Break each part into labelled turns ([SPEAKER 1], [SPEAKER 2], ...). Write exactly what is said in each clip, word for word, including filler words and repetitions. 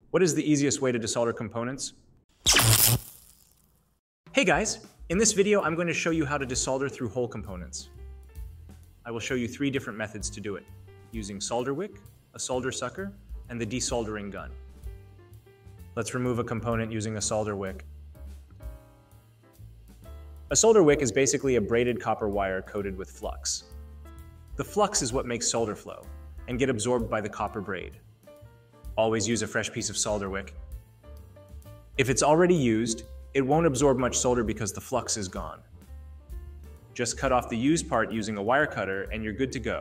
[SPEAKER 1] What is the easiest way to desolder components? Hey guys, in this video I'm going to show you how to desolder through hole components. I will show you three different methods to do it, using solder wick, a solder sucker, and the desoldering gun. Let's remove a component using a solder wick. A solder wick is basically a braided copper wire coated with flux. The flux is what makes solder flow and get absorbed by the copper braid. Always use a fresh piece of solder wick. If it's already used, it won't absorb much solder because the flux is gone. Just cut off the used part using a wire cutter and you're good to go.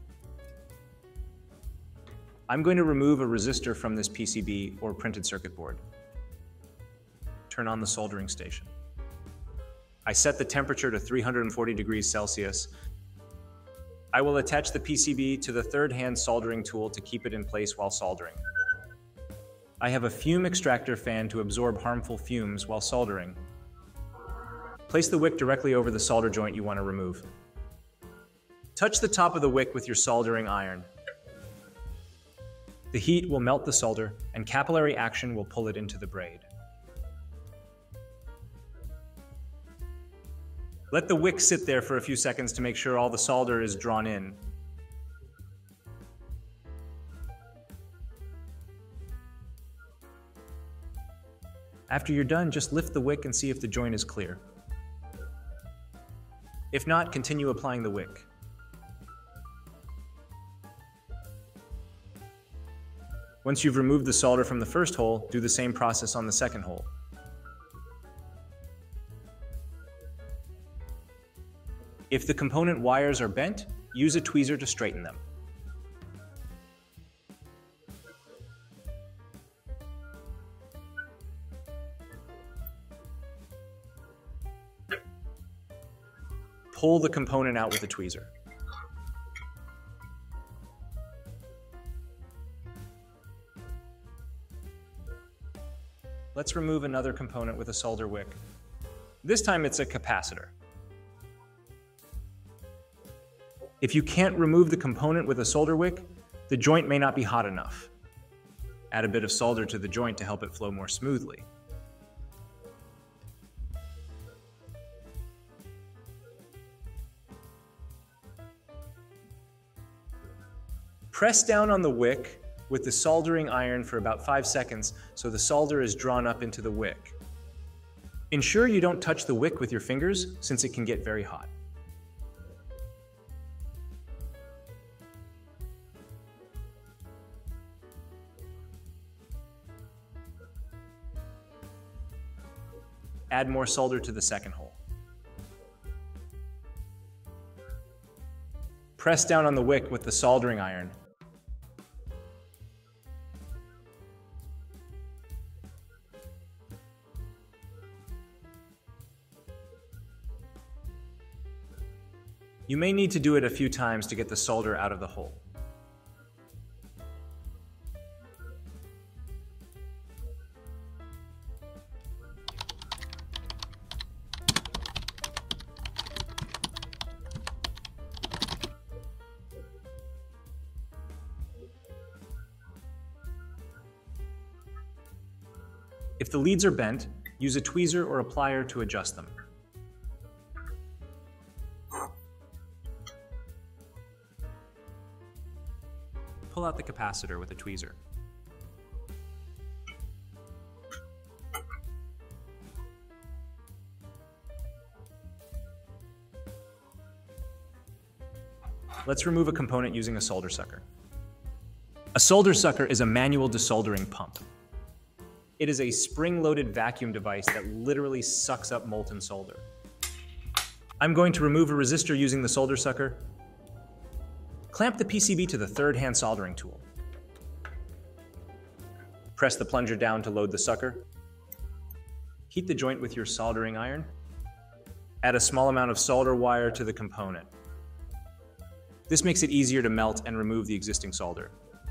[SPEAKER 1] I'm going to remove a resistor from this P C B or printed circuit board. Turn on the soldering station. I set the temperature to three hundred forty degrees Celsius. I will attach the P C B to the third hand soldering tool to keep it in place while soldering. I have a fume extractor fan to absorb harmful fumes while soldering. Place the wick directly over the solder joint you want to remove. Touch the top of the wick with your soldering iron. The heat will melt the solder and capillary action will pull it into the braid. Let the wick sit there for a few seconds to make sure all the solder is drawn in. After you're done, just lift the wick and see if the joint is clear. If not, continue applying the wick. Once you've removed the solder from the first hole, do the same process on the second hole. If the component wires are bent, use a tweezer to straighten them. Pull the component out with a tweezer. Let's remove another component with a solder wick. This time it's a capacitor. If you can't remove the component with a solder wick, the joint may not be hot enough. Add a bit of solder to the joint to help it flow more smoothly. Press down on the wick with the soldering iron for about five seconds so the solder is drawn up into the wick. Ensure you don't touch the wick with your fingers since it can get very hot. Add more solder to the second hole. Press down on the wick with the soldering iron. You may need to do it a few times to get the solder out of the hole. If the leads are bent, use a tweezer or a plier to adjust them. Pull out the capacitor with a tweezer. Let's remove a component using a solder sucker. A solder sucker is a manual desoldering pump. It is a spring-loaded vacuum device that literally sucks up molten solder. I'm going to remove a resistor using the solder sucker. Clamp the P C B to the third hand soldering tool. Press the plunger down to load the sucker. Heat the joint with your soldering iron. Add a small amount of solder wire to the component. This makes it easier to melt and remove the existing solder.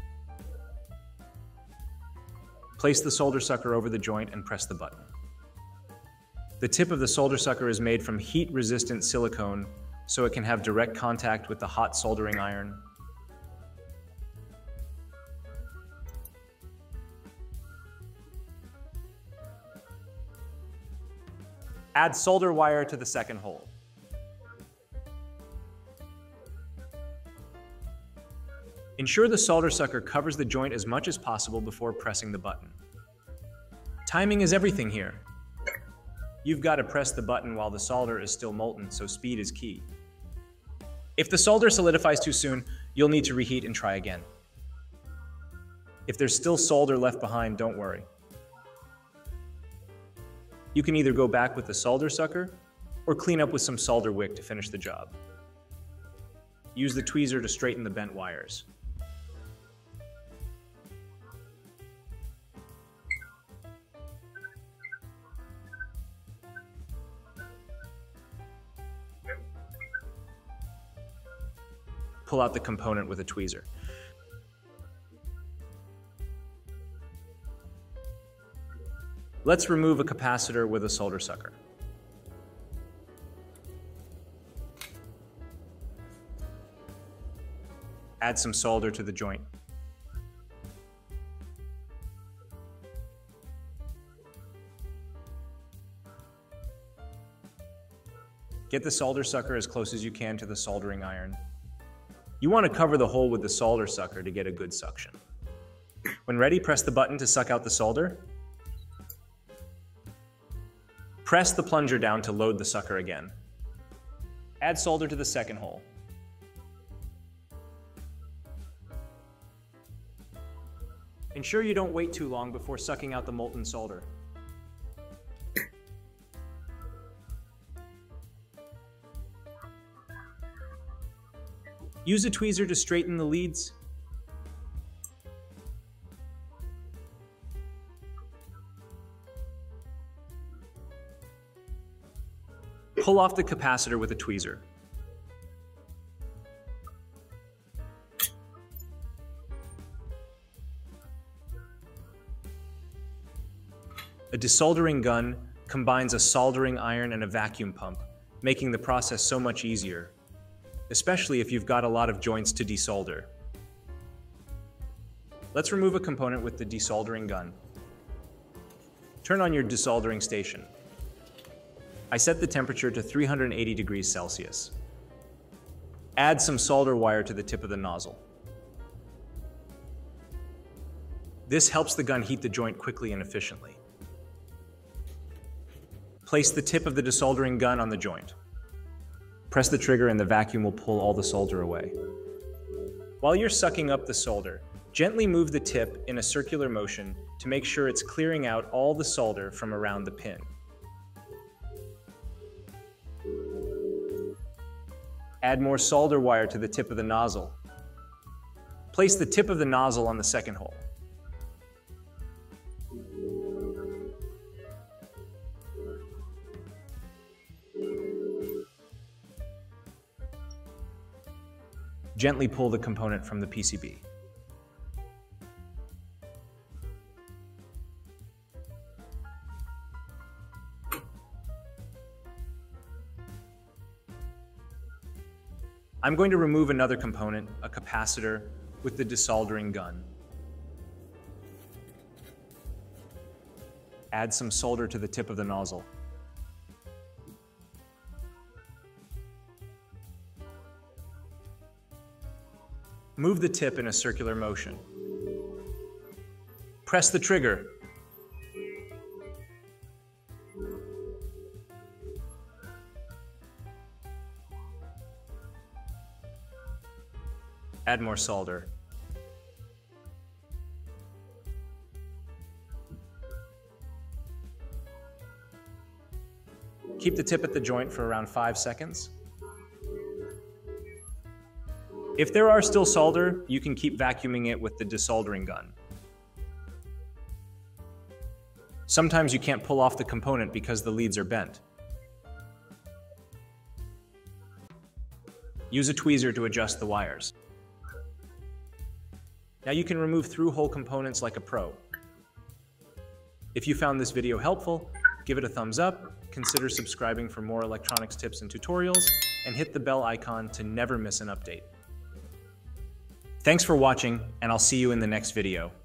[SPEAKER 1] Place the solder sucker over the joint and press the button. The tip of the solder sucker is made from heat-resistant silicone, so it can have direct contact with the hot soldering iron. Add solder wire to the second hole. Ensure the solder sucker covers the joint as much as possible before pressing the button. Timing is everything here. You've got to press the button while the solder is still molten, so speed is key. If the solder solidifies too soon, you'll need to reheat and try again. If there's still solder left behind, don't worry. You can either go back with the solder sucker or clean up with some solder wick to finish the job. Use the tweezer to straighten the bent wires. Pull out the component with a tweezer. Let's remove a capacitor with a solder sucker. Add some solder to the joint. Get the solder sucker as close as you can to the soldering iron. You want to cover the hole with the solder sucker to get a good suction. When ready, press the button to suck out the solder. Press the plunger down to load the sucker again. Add solder to the second hole. Ensure you don't wait too long before sucking out the molten solder. Use a tweezer to straighten the leads. Pull off the capacitor with a tweezer. A desoldering gun combines a soldering iron and a vacuum pump, making the process so much easier, especially if you've got a lot of joints to desolder. Let's remove a component with the desoldering gun. Turn on your desoldering station. I set the temperature to three hundred eighty degrees Celsius. Add some solder wire to the tip of the nozzle. This helps the gun heat the joint quickly and efficiently. Place the tip of the desoldering gun on the joint. Press the trigger and the vacuum will pull all the solder away. While you're sucking up the solder, gently move the tip in a circular motion to make sure it's clearing out all the solder from around the pin. Add more solder wire to the tip of the nozzle. Place the tip of the nozzle on the second hole. Gently pull the component from the P C B. I'm going to remove another component, a capacitor, with the desoldering gun. Add some solder to the tip of the nozzle. Move the tip in a circular motion. Press the trigger. Add more solder. Keep the tip at the joint for around five seconds. If there are still solder, you can keep vacuuming it with the desoldering gun. Sometimes you can't pull off the component because the leads are bent. Use a tweezer to adjust the wires. Now you can remove through-hole components like a pro. If you found this video helpful, give it a thumbs up, consider subscribing for more electronics tips and tutorials, and hit the bell icon to never miss an update. Thanks for watching, and I'll see you in the next video.